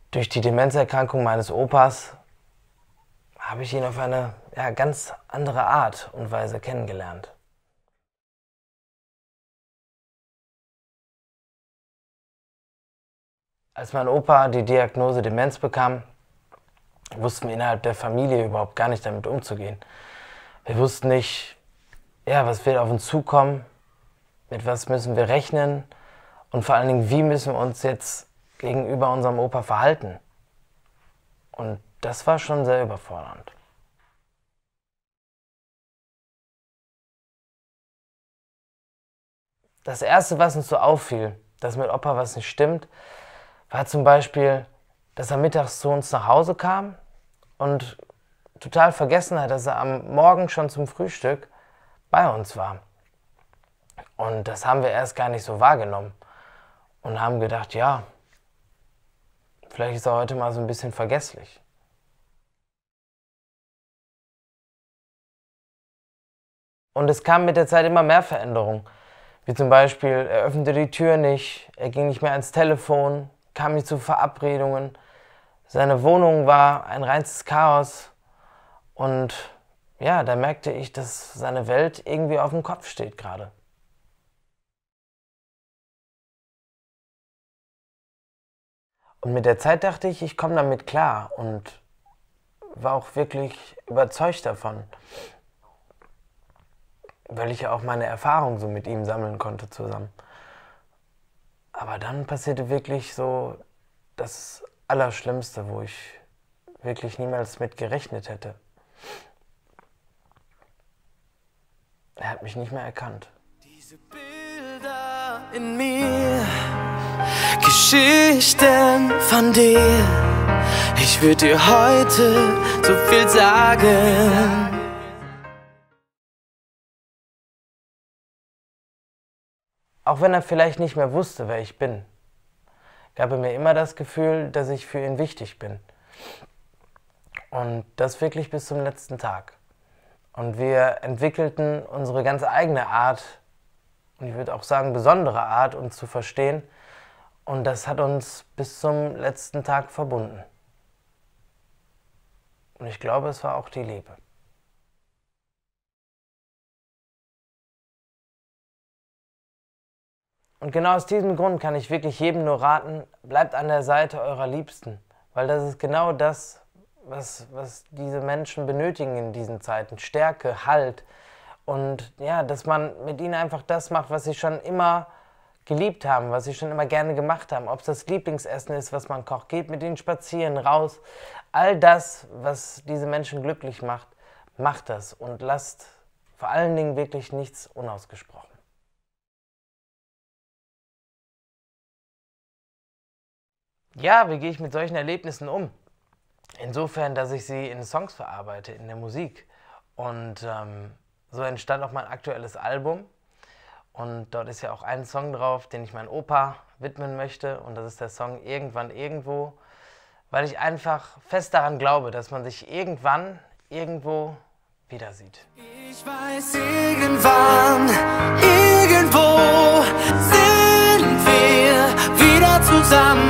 Durch die Demenzerkrankung meines Opas habe ich ihn auf eine ganz andere Art und Weise kennengelernt. Als mein Opa die Diagnose Demenz bekam, wussten wir innerhalb der Familie überhaupt gar nicht damit umzugehen. Wir wussten nicht, was wird auf uns zukommen, mit was müssen wir rechnen und vor allen Dingen, wie müssen wir uns jetzt gegenüber unserem Opa verhalten. Und das war schon sehr überfordernd. Das Erste, was uns so auffiel, dass mit Opa was nicht stimmt, war zum Beispiel, dass er mittags zu uns nach Hause kam und total vergessen hat, dass er am Morgen schon zum Frühstück bei uns war. Und das haben wir erst gar nicht so wahrgenommen und haben gedacht, ja, vielleicht ist er heute mal so ein bisschen vergesslich. Und es kam mit der Zeit immer mehr Veränderungen. Wie zum Beispiel, er öffnete die Tür nicht, er ging nicht mehr ans Telefon, kam nicht zu Verabredungen. Seine Wohnung war ein reines Chaos. Und ja, da merkte ich, dass seine Welt irgendwie auf dem Kopf steht gerade. Und mit der Zeit dachte ich, ich komme damit klar und war auch wirklich überzeugt davon, weil ich ja auch meine Erfahrungen so mit ihm sammeln konnte zusammen. Aber dann passierte wirklich so das Allerschlimmste, wo ich wirklich niemals mit gerechnet hätte. Er hat mich nicht mehr erkannt. Diese Bilder in mir, Geschichten von dir, ich würde dir heute so viel sagen. Auch wenn er vielleicht nicht mehr wusste, wer ich bin, gab er mir immer das Gefühl, dass ich für ihn wichtig bin. Und das wirklich bis zum letzten Tag. Und wir entwickelten unsere ganz eigene Art, und ich würde auch sagen besondere Art, uns zu verstehen. Und das hat uns bis zum letzten Tag verbunden. Und ich glaube, es war auch die Liebe. Und genau aus diesem Grund kann ich wirklich jedem nur raten, bleibt an der Seite eurer Liebsten. Weil das ist genau das, was diese Menschen benötigen in diesen Zeiten. Stärke, Halt und dass man mit ihnen einfach das macht, was sie schon immer geliebt haben, was sie schon immer gerne gemacht haben. Ob es das Lieblingsessen ist, was man kocht, geht mit ihnen spazieren, raus. All das, was diese Menschen glücklich macht, macht das und lasst vor allen Dingen wirklich nichts unausgesprochen. Ja, wie gehe ich mit solchen Erlebnissen um? Insofern, dass ich sie in Songs verarbeite, in der Musik. Und so entstand auch mein aktuelles Album. Und dort ist ja auch ein Song drauf, den ich meinem Opa widmen möchte. Und das ist der Song Irgendwann Irgendwo. Weil ich einfach fest daran glaube, dass man sich irgendwann, irgendwo wieder sieht. Ich weiß, irgendwann, irgendwo sind wir wieder zusammen.